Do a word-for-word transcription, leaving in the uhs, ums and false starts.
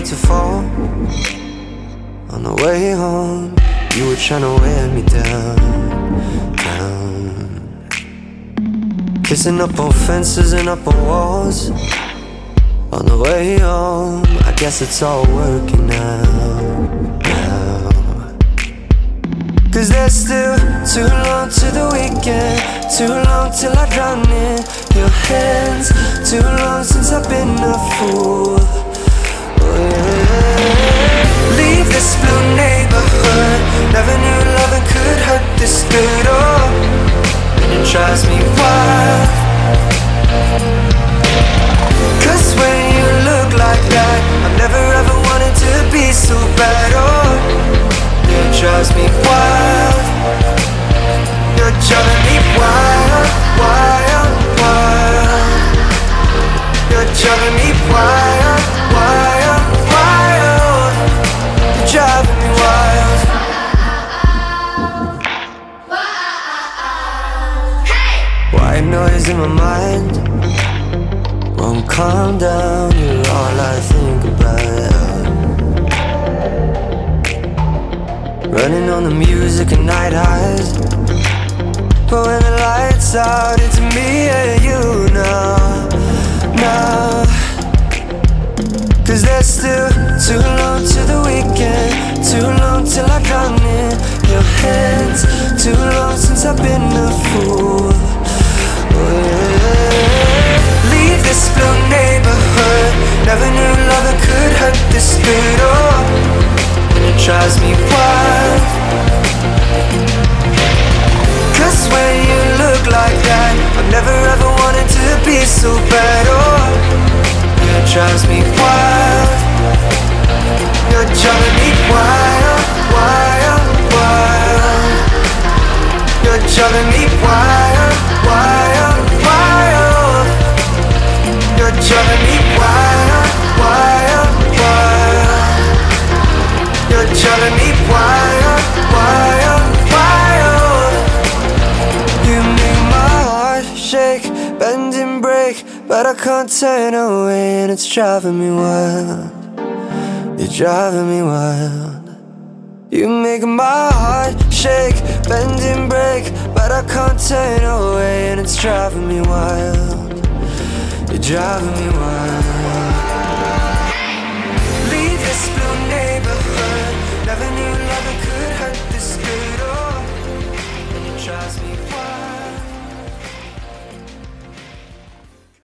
about to fall. On the way home, you were trying to wear me down, down. Kissing up on fences and up on walls. On the way home, I guess it's all working out, now. Cause there's still too long to the weekend, too long till I drown in your hands, too long since I've been a fool. Oh, yeah. Leave this blue neighborhood, never knew loving could hurt this good. Oh, and it drives me wild. Cause when you look like that, I've never ever wanted to be so bad. Oh, it drives me wild. You're driving me wild, wild, wild. You're driving me wild, wild, wild. You're driving me wild. White noise in my mind won't calm down, you're all I think about. Running on the music and night highs, but when the lights out, it's me and you now, now. Cause there's still too long to the weekend, too long till I drown in your hands, too long since I've been a fool. Oh, yeah. Leave this blue neighborhood, never knew loving could hurt this good. Oh, and it drives me wild. Cause when you look like that, I've never ever wanted to be so bad. Oh, and it drives me wild. You're driving me wild, wild, wild. You're driving me wild, wild, wild. You're driving me wild, wild, wild. You're driving me wild, wild, wild. You make my heart shake, bend and break, but I can't turn away, and it's driving me wild. You're driving me wild. You make my heart shake, bend and break, but I can't turn away, and it's driving me wild. You're driving me wild. Leave this blue neighborhood, never knew loving could hurt this good. Oh, and it drives me wild.